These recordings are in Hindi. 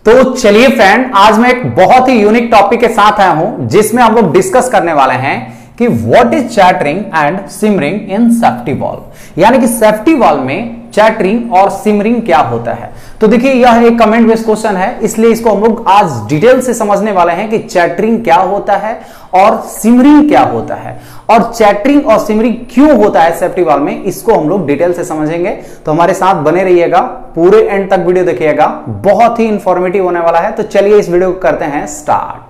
तो चलिए फ्रेंड, आज मैं एक बहुत ही यूनिक टॉपिक के साथ आया हूं जिसमें हम लोग डिस्कस करने वाले हैं कि what is chattering and simmering in safety valve. यानी कि सेफ्टी वाल्व में चैटरिंग और सिमरिंग क्या होता है। तो देखिए, यह एक कमेंट बेस्ड क्वेश्चन है, इसलिए इसको हम लोग आज डिटेल से समझने वाले हैं कि चैटरिंग क्या होता है और सिमरिंग क्या होता है, और चैटरिंग और सिमरिंग क्यों होता है सेफ्टी वाल्व में, इसको हम लोग डिटेल से समझेंगे। तो हमारे साथ बने रहिएगा, पूरे एंड तक वीडियो देखिएगा, बहुत ही इंफॉर्मेटिव होने वाला है। तो चलिए इस वीडियो को करते हैं स्टार्ट।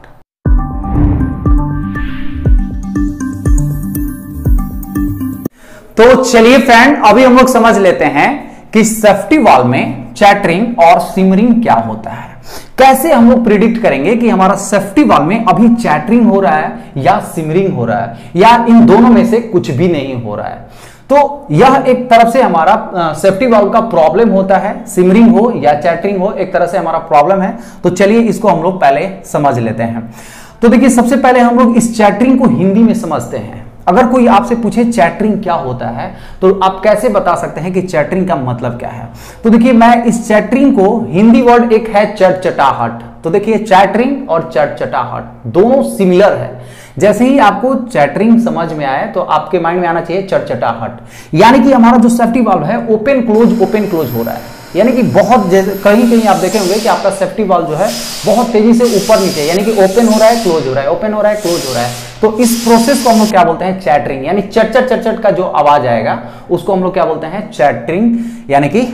तो चलिए फ्रेंड, अभी हम लोग समझ लेते हैं कि सेफ्टी वाल्व में चैटरिंग और सिमरिंग क्या होता है। कैसे हम लोग प्रिडिक्ट करेंगे कि हमारा सेफ्टी वाल्व में अभी चैटरिंग हो रहा है या सिमरिंग हो रहा है, या इन दोनों में से कुछ भी नहीं हो रहा है। तो यह एक तरफ से हमारा सेफ्टी वाल्व का प्रॉब्लम होता है, सिमरिंग हो या चैटरिंग हो, एक तरह से हमारा प्रॉब्लम है। तो चलिए इसको हम लोग पहले समझ लेते हैं। तो देखिए, सबसे पहले हम लोग इस चैटरिंग को हिंदी में समझते हैं। अगर कोई आपसे पूछे चैटरिंग क्या होता है, तो आप कैसे बता सकते हैं कि चैटरिंग का मतलब क्या है। तो देखिए, मैं इस चैटरिंग को, हिंदी वर्ड एक है चटचटाहट। तो देखिए, चैटरिंग और चटचटाहट दोनों सिमिलर है। जैसे ही आपको चैटरिंग समझ में आए तो आपके माइंड में आना चाहिए चटचटाहट। यानी कि हमारा जो सेफ्टी वाल्व है ओपन क्लोज हो रहा है। यानी कि बहुत, जैसे कहीं कहीं आप देखे होंगे कि आपका सेफ्टी वाल्व जो है बहुत तेजी से ऊपर नीचे, यानी कि ओपन हो रहा है, क्लोज हो रहा है, ओपन हो रहा है, क्लोज हो रहा है। तो इस प्रोसेस को हम लोग क्या बोलते हैं, चैटरिंग। यानी चट का जो आवाज आएगा उसको हम लोग क्या बोलते हैं, चैटरिंग। यानी कि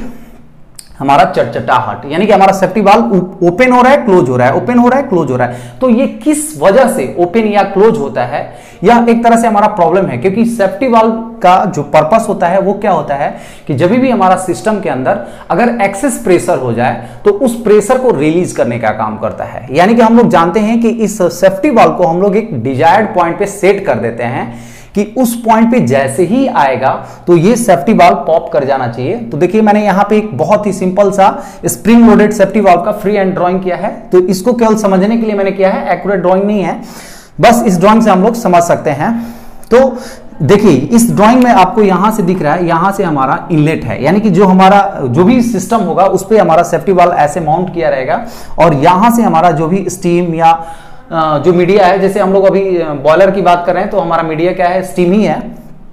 हमारा चटचटाहट, यानी कि हमारा सेफ्टी वाल्व ओपन हो रहा है, क्लोज हो रहा है, ओपन हो रहा है, क्लोज हो रहा है। तो ये किस वजह से ओपन या क्लोज होता है, यह एक तरह से हमारा प्रॉब्लम है। क्योंकि सेफ्टी वाल्व का जो पर्पस होता है वो क्या होता है कि जब भी हमारा सिस्टम के अंदर अगर एक्सेस प्रेशर हो जाए तो उस प्रेशर को रिलीज करने का काम करता है। यानी कि हम लोग जानते हैं कि इस सेफ्टी वाल्व को हम लोग एक डिजायर्ड पॉइंट पे सेट कर देते हैं कि उस पॉइंट पे जैसे ही आएगा तो ये सेफ्टी वाल्व पॉप कर जाना चाहिए। तो देखिए, मैंने यहां पे एक बहुत ही सिंपल सा स्प्रिंग लोडेड सेफ्टी वाल्व का फ्री हैंड ड्राइंग किया है। तो इसको केवल समझने के लिए मैंने किया है, एक्यूरेट ड्राइंग नहीं है, बस इस ड्राइंग से हम लोग समझ सकते हैं। तो देखिए, इस ड्राइंग में आपको यहां से दिख रहा है, यहां से हमारा इनलेट है। यानी कि जो हमारा जो भी सिस्टम होगा उस पर हमारा सेफ्टी वाल्व ऐसे माउंट किया रहेगा, और यहां से हमारा जो भी स्टीम या जो मीडिया है, जैसे हम लोग अभी बॉयलर की बात कर रहे हैं तो हमारा मीडिया क्या है, स्टीम ही है,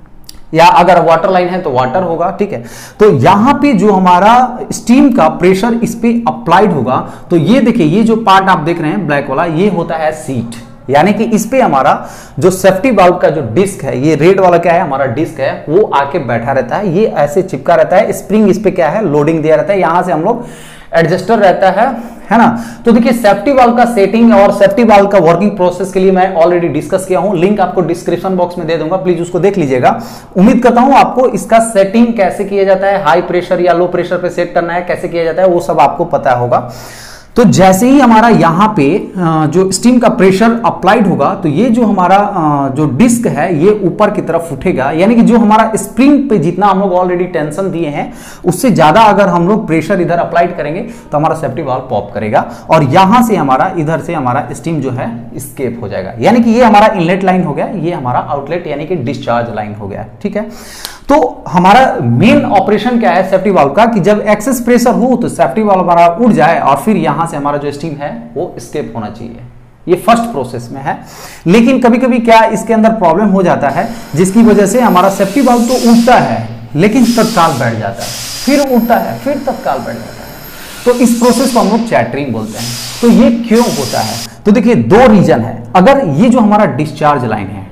या अगर वाटर लाइन है तो वाटर होगा। ठीक है, तो यहां पे जो हमारा स्टीम का प्रेशर इस पे अप्लाइड होगा, तो ये देखिए, ये जो पार्ट आप देख रहे हैं ब्लैक वाला, ये होता है सीट। यानी कि इस पे हमारा जो सेफ्टी वाल्व का जो डिस्क है, ये रेड वाला क्या है, हमारा डिस्क है, वो आके बैठा रहता है, ये ऐसे चिपका रहता है। स्प्रिंग इस पे क्या है, लोडिंग दिया रहता है, यहां से हम लोग एडजस्टर रहता है ना। तो देखिए, सेफ्टी वाल्व का सेटिंग और सेफ्टी वाल्व का वर्किंग प्रोसेस के लिए मैं ऑलरेडी डिस्कस किया हूं, लिंक आपको डिस्क्रिप्शन बॉक्स में दे दूंगा, प्लीज उसको देख लीजिएगा। उम्मीद करता हूं आपको इसका सेटिंग कैसे किया जाता है, हाई प्रेशर या लो प्रेशर पे सेट करना है, कैसे किया जाता है, वो सब आपको पता होगा। तो जैसे ही हमारा यहाँ पे जो स्टीम का प्रेशर अप्लाइड होगा, तो ये जो हमारा जो डिस्क है ये ऊपर की तरफ उठेगा। यानी कि जो हमारा स्प्रिंग पे जितना हम लोग ऑलरेडी टेंशन दिए हैं उससे ज्यादा अगर हम लोग प्रेशर इधर अप्लाइड करेंगे तो हमारा सेफ्टी वाल्व पॉप करेगा, और यहां से हमारा इधर से हमारा स्टीम जो है स्केप हो जाएगा। यानी कि ये हमारा इनलेट लाइन हो गया, ये हमारा आउटलेट यानी कि डिस्चार्ज लाइन हो गया। ठीक है, तो हमारा मेन ऑपरेशन क्या है सेफ्टी वाल्व का, कि जब एक्सेस प्रेशर हो तो सेफ्टी वाल्व हमारा उड़ जाए और फिर यहां से हमारा जो स्टीम है वो स्केप होना चाहिए। ये फर्स्ट प्रोसेस में है। लेकिन कभी कभी क्या इसके अंदर प्रॉब्लम हो जाता है, जिसकी वजह से हमारा सेफ्टी वाल्व तो उड़ता है लेकिन तत्काल बैठ जाता है, फिर उड़ता है, फिर तत्काल बैठ जाता है। तो इस प्रोसेस को हम लोग चैटरिंग बोलते हैं। तो ये क्यों होता है, तो देखिए, दो रीजन है। अगर ये जो हमारा डिस्चार्ज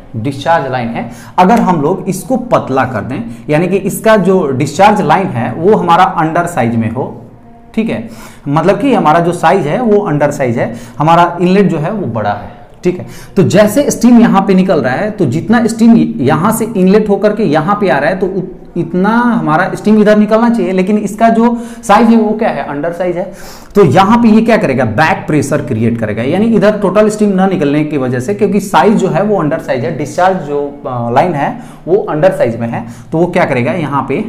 लाइन है, अगर हम लोग इसको पतला कर दें, यानी कि इसका जो डिस्चार्ज लाइन है वो हमारा अंडर साइज में हो, ठीक है, मतलब कि हमारा जो साइज है वो अंडर साइज है, हमारा इनलेट जो है वो बड़ा है। ठीक है, तो जैसे स्टीम यहां पे निकल रहा है, तो जितना स्टीम यहां से इनलेट होकर के यहां पे आ रहा है, तो इतना हमारा स्टीम इधर निकलना चाहिए, लेकिन इसका जो साइज है वो क्या है, अंडर साइज है। तो यहां पे ये क्या करेगा, बैक प्रेशर क्रिएट करेगा। यानी इधर टोटल स्टीम ना निकलने की वजह से, क्योंकि साइज जो है वो अंडर साइज है, डिस्चार्ज जो लाइन है वो अंडर साइज में है, तो वो क्या करेगा, यहाँ पे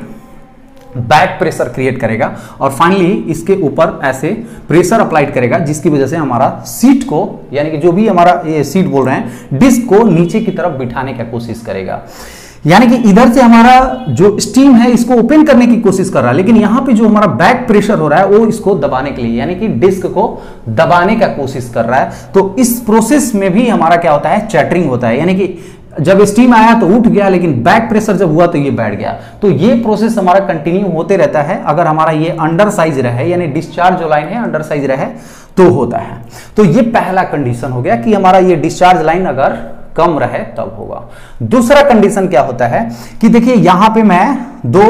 बैक प्रेशर क्रिएट करेगा और फाइनली इसके ऊपर ऐसे प्रेशर अप्लाइड करेगा, जिसकी वजह से हमारा सीट को, यानी कि जो भी हमारा ये सीट बोल रहे हैं, डिस्क को नीचे की तरफ बिठाने की कोशिश करेगा। यानी कि इधर से हमारा जो स्टीम है इसको ओपन करने की कोशिश कर रहा है, लेकिन यहां पे जो हमारा बैक प्रेशर हो रहा है वो इसको दबाने के लिए, यानी कि डिस्क को दबाने का कोशिश कर रहा है। तो इस प्रोसेस में भी हमारा क्या होता है, चैटरिंग होता है। यानी कि जब स्टीम आया तो उठ गया, लेकिन बैक प्रेशर जब हुआ तो ये बैठ गया। तो ये प्रोसेस हमारा कंटिन्यू होते रहता है अगर हमारा ये अंडर साइज रहे, यानी डिस्चार्ज जो लाइन है अंडर साइज रहे तो होता है। तो ये पहला कंडीशन हो गया कि हमारा ये डिस्चार्ज लाइन अगर कम रहे तब होगा। दूसरा कंडीशन क्या होता है कि देखिए यहां पे मैं दो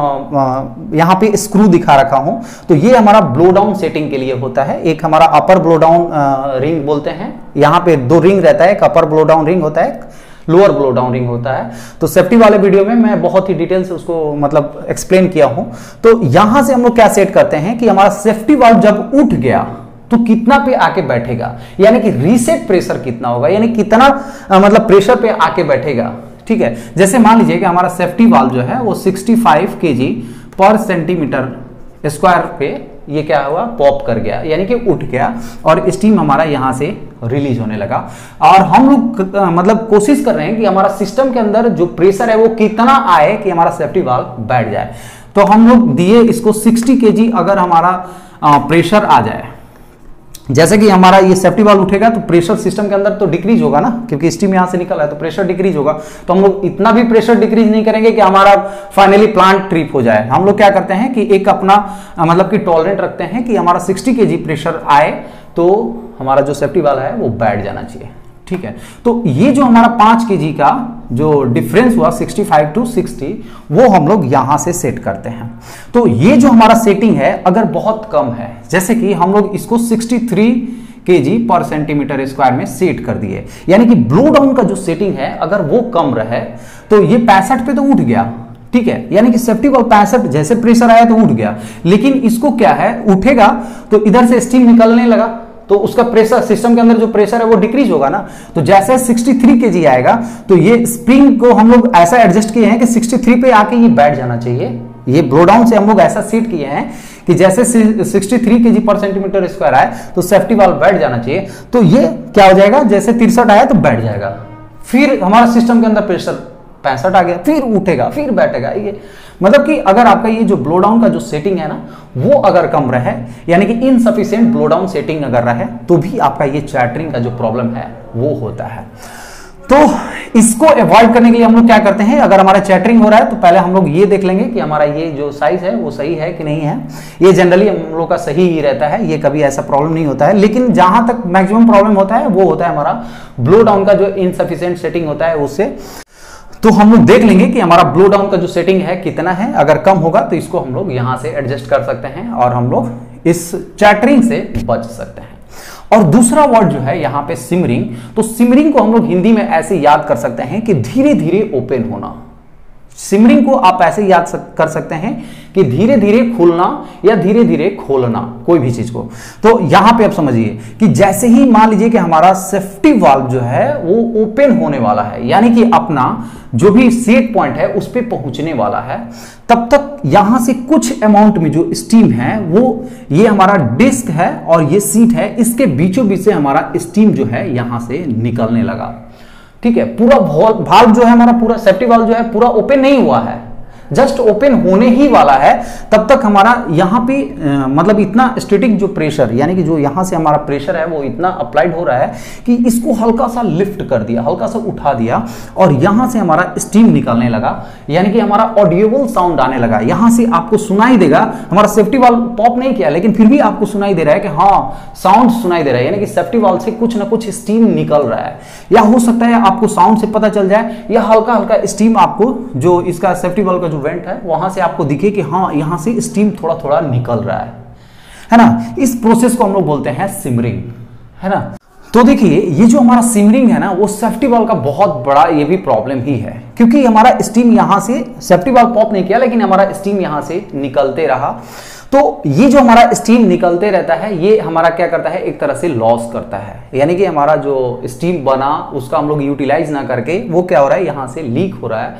यहां पे स्क्रू दिखा रखा हूं, तो ये हमारा ब्लो डाउन सेटिंग के लिए होता है। एक हमारा अपर ब्लो डाउन रिंग बोलते हैं, यहां पे दो रिंग रहता है, एक अपर ब्लो डाउन रिंग होता है, लोअर ब्लो डाउन रिंग होता है। तो सेफ्टी वाले वीडियो में मैं बहुत ही डिटेल से उसको मतलब एक्सप्लेन किया हूं। तो यहां से हम लोग क्या सेट करते हैं कि हमारा सेफ्टी वाल्व जब उठ गया तो कितना पे आके बैठेगा, यानी कि रीसेट प्रेशर कितना होगा, यानी कितना मतलब प्रेशर पे आके बैठेगा। ठीक है, जैसे मान लीजिए कि हमारा सेफ्टी वाल्व जो है वो 65 kg पर सेंटीमीटर स्क्वायर पे ये क्या हुआ, पॉप कर गया, यानी कि उठ गया और स्टीम हमारा यहां से रिलीज होने लगा। और हम लोग मतलब कोशिश कर रहे हैं कि हमारा सिस्टम के अंदर जो प्रेशर है वो कितना आए कि हमारा सेफ्टी वाल्व बैठ जाए। तो हम लोग दिए इसको 60 kg अगर हमारा प्रेशर आ जाए, जैसे कि हमारा ये सेफ्टी वाल्व उठेगा तो प्रेशर सिस्टम के अंदर तो डिक्रीज होगा ना, क्योंकि स्टीम यहां से निकल है तो प्रेशर डिक्रीज होगा। तो हम लोग इतना भी प्रेशर डिक्रीज नहीं करेंगे कि हमारा फाइनली प्लांट ट्रिप हो जाए। हम लोग क्या करते हैं कि एक अपना मतलब कि टॉलरेंट रखते हैं कि हमारा 60 kg प्रेशर आए तो हमारा जो सेफ्टी वाल्व है वो बैठ जाना चाहिए। ठीक है, तो ये जो हमारा 5 kg का जो डिफरेंस हुआ 65 to 60 वो हम लोग यहां से सेट करते हैं। तो ये जो हमारा सेटिंग है अगर बहुत कम है, जैसे कि हम लोग इसको 63 kg पर सेंटीमीटर स्क्वायर में सेट कर दिए, यानी कि ब्लो डाउन का जो सेटिंग है अगर वो कम रहे तो ये 65 पे तो उठ गया। ठीक है, यानी कि सेफ्टी वाल्व 65 जैसे प्रेशर आया तो उठ गया, लेकिन इसको क्या है, उठेगा तो इधर से स्टीम निकलने लगा तो उसका प्रेशर सिस्टम के अंदर जो प्रेशर है वो डिक्रीज होगा ना। तो जैसे 63 kg आएगा तो ये स्प्रिंग को हम लोग ऐसा एडजस्ट किए हैं कि 63 पे आके ये बैठ जाना चाहिए। ये ब्लो डाउन से हम लोग ऐसा सेट किए हैं कि जैसे 63 kg पर सेंटीमीटर स्क्वायर आए तो सेफ्टी वाल्व बैठ जाना चाहिए। तो ये क्या हो जाएगा, जैसे 63 आया तो बैठ जाएगा, फिर हमारा सिस्टम के अंदर प्रेशर 65 आ गया, फिर उठेगा फिर बैठेगा। ये मतलब कि अगर आपका ये जो ब्लो डाउन का जो सेटिंग है ना वो अगर कम रहे, यानी कि इनसफिशिएंट ब्लो डाउन सेटिंग अगर रहे तो भी आपका ये चैटरिंग का जो प्रॉब्लम है वो होता है। तो इसको अवॉइड करने के लिए हम लोग क्या करते हैं, अगर हमारा चैटरिंग हो रहा है तो पहले हम लोग ये देख लेंगे कि हमारा ये जो साइज है वो सही है कि नहीं है। ये जनरली हम लोग का सही ही रहता है, ये कभी ऐसा प्रॉब्लम नहीं होता है। लेकिन जहां तक मैक्सिमम प्रॉब्लम होता है वो होता है हमारा ब्लो डाउन का जो इनसफिशिएंट सेटिंग होता है उससे। तो हम लोग देख लेंगे कि हमारा ब्लो डाउन का जो सेटिंग है कितना है, अगर कम होगा तो इसको हम लोग यहां से एडजस्ट कर सकते हैं और हम लोग इस चैटरिंग से बच सकते हैं। और दूसरा वर्ड जो है यहां पे सिमरिंग, तो सिमरिंग को हम लोग हिंदी में ऐसे याद कर सकते हैं कि धीरे धीरे ओपन होना। सिमरिंग को आप ऐसे याद कर सकते हैं कि धीरे धीरे खुलना या धीरे धीरे खोलना कोई भी चीज को। तो यहां पे आप समझिए कि जैसे ही मान लीजिए कि हमारा सेफ्टी वाल्व जो है वो ओपन होने वाला है, यानी कि अपना जो भी सेट पॉइंट है उस पर पहुंचने वाला है, तब तक यहां से कुछ अमाउंट में जो स्टीम है वो ये हमारा डिस्क है और ये सीट है, इसके बीचों बीच से हमारा स्टीम जो है यहां से निकलने लगा। ठीक है, पूरा वाल्व जो है हमारा, पूरा सेफ्टी वाल्व जो है पूरा ओपन नहीं हुआ है, जस्ट ओपन होने ही वाला है। तब तक हमारा यहां पे मतलब इतना स्टैटिक जो प्रेशर, यानी कि जो यहां से हमारा प्रेशर है वो इतना अप्लाइड हो रहा है कि इसको हल्का सा लिफ्ट कर दिया, हल्का सा उठा दिया और यहां से हमारा स्टीम निकलने लगा, यानी कि हमारा ऑडिएबल साउंड आने लगा। यहां से आपको सुनाई देगा, हमारा सेफ्टी वाल्व पॉप नहीं किया लेकिन फिर भी आपको सुनाई दे रहा है कि हाँ साउंड सुनाई दे रहा है, यानी कि सेफ्टी वाल्व से कुछ ना कुछ स्टीम निकल रहा है। या हो सकता है आपको साउंड से पता चल जाए या हल्का हल्का स्टीम आपको जो इसका सेफ्टी वाल्व का वेंट है वहां से आपको दिखे कि हाँ यहां से स्टीम थोड़ा थोड़ा निकल रहा है ना। इस प्रोसेस को हम लोग बोलते हैं सिमरिंग, है ना। तो देखिए ये जो हमारा सिमरिंग है ना वो सेफ्टी वाल्व का बहुत बड़ा ये भी प्रॉब्लम ही है, क्योंकि हमारा स्टीम यहां से सेफ्टी वाल्व पॉप नहीं किया लेकिन हमारा स्टीम यहां से निकलते रहा। तो ये जो हमारा स्टीम निकलते रहता है ये हमारा क्या करता है, एक तरह से लॉस करता है, यानी कि हमारा जो स्टीम बना उसका हम लोग यूटिलाइज ना करके वो क्या हो रहा है, यहां से लीक हो रहा है।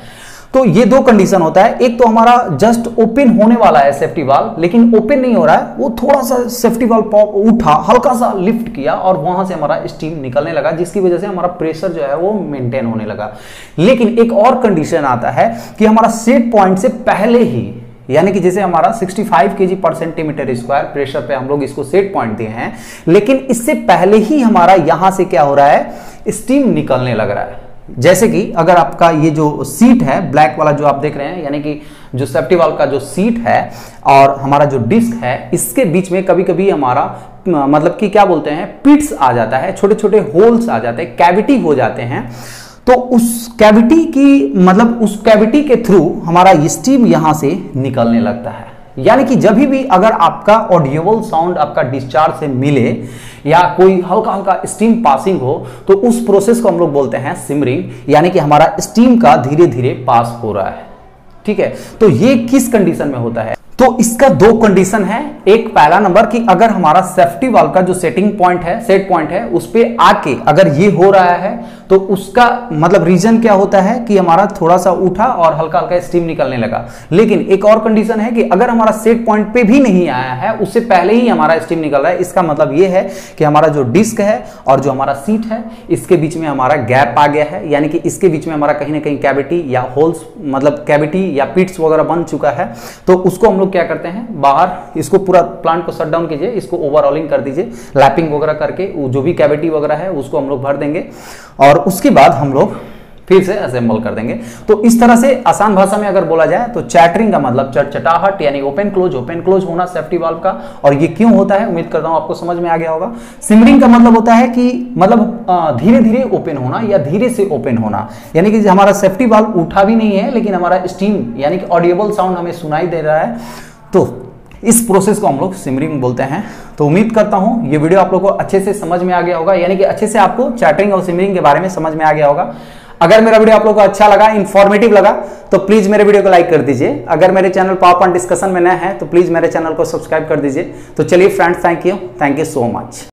तो ये दो कंडीशन होता है, एक तो हमारा जस्ट ओपन होने वाला है सेफ्टी वाल्व, लेकिन ओपन नहीं हो रहा है, वो थोड़ा सा सेफ्टी वाल्व उठा, हल्का सा लिफ्ट किया और वहां से हमारा स्टीम निकलने लगा, जिसकी वजह से हमारा प्रेशर जो है वो मेंटेन होने लगा। लेकिन एक और कंडीशन आता है कि हमारा सेट पॉइंट से पहले ही, यानी कि जैसे हमारा 65 kg पर सेंटीमीटर स्क्वायर प्रेशर पे हम लोग इसको सेट पॉइंट दिए हैं, लेकिन इससे पहले ही हमारा यहां से क्या हो रहा है, स्टीम निकलने लग रहा है। जैसे कि अगर आपका ये जो सीट है ब्लैक वाला जो आप देख रहे हैं, यानी कि जो सेफ्टी वाल्व का जो सीट है और हमारा जो डिस्क है, इसके बीच में कभी कभी हमारा मतलब कि क्या बोलते हैं, पिट्स आ जाता है, छोटे छोटे होल्स आ जाते हैं, कैविटी हो जाते हैं। तो उस कैविटी की मतलब उस कैविटी के थ्रू हमारा स्टीम यहां से निकलने लगता है। यानी कि जब भी अगर आपका ऑडिएबल साउंड आपका डिस्चार्ज से मिले या कोई हल्का हल्का स्टीम पासिंग हो, तो उस प्रोसेस को हम लोग बोलते हैं सिमरिंग, यानी कि हमारा स्टीम का धीरे धीरे पास हो रहा है। ठीक है, तो ये किस कंडीशन में होता है? तो इसका दो कंडीशन है। एक पहला नंबर कि अगर हमारा सेफ्टी वाल्व का जो सेटिंग पॉइंट है, सेट पॉइंट है, उस पे आके अगर ये हो रहा है तो उसका मतलब रीजन क्या होता है कि हमारा थोड़ा सा उठा और हल्का हल्का स्टीम निकलने लगा। लेकिन एक और कंडीशन है कि अगर हमारा सेट पॉइंट पे भी नहीं आया है, उससे पहले ही हमारा स्टीम निकल रहा है, इसका मतलब ये है कि हमारा जो डिस्क है और जो हमारा सीट है, इसके बीच में हमारा गैप आ गया है, यानी कि इसके बीच में हमारा कहीं ना कहीं कैविटी या होल्स मतलब कैविटी या पिट्स वगैरह बन चुका है। तो उसको हम लोग क्या करते हैं, बाहर इसको पूरा प्लांट को शट डाउन कीजिए, इसको ओवरऑलिंग कर दीजिए, लैपिंग वगैरह करके जो भी कैविटी वगैरह है उसको हम लोग भर देंगे और उसके बाद हम लोग फिर से असेंबल कर देंगे। तो इस तरह से आसान भाषा में अगर बोला जाए तो चैटरिंग का मतलब चटचटाहट यानी ओपन क्लोज होना सेफ्टी वाल्व का। और ये क्यों होता है, उम्मीद करता हूं आपको समझ में आ गया होगा। सिमरिंग का मतलब होता है कि मतलब धीरे धीरे ओपन होना या धीरे से ओपन होना, यानी कि हमारा सेफ्टी वाल्व उठा भी नहीं है लेकिन हमारा स्टीम यानी कि ऑडिएबल साउंड हमें सुनाई दे रहा है, तो इस प्रोसेस को हम लोग सिमरिंग बोलते हैं। तो उम्मीद करता हूं ये वीडियो आप लोगों को अच्छे से समझ में आ गया होगा, यानी कि अच्छे से आपको चैटरिंग और सिमरिंग के बारे में समझ में आ गया होगा। अगर मेरा वीडियो आप लोगों को अच्छा लगा, इंफॉर्मेटिव लगा, तो प्लीज मेरे वीडियो को लाइक कर दीजिए। अगर मेरे चैनल पावर पॉइंट डिस्कशन में नए हैं तो प्लीज मेरे चैनल को सब्सक्राइब कर दीजिए। तो चलिए friends, thank you so much.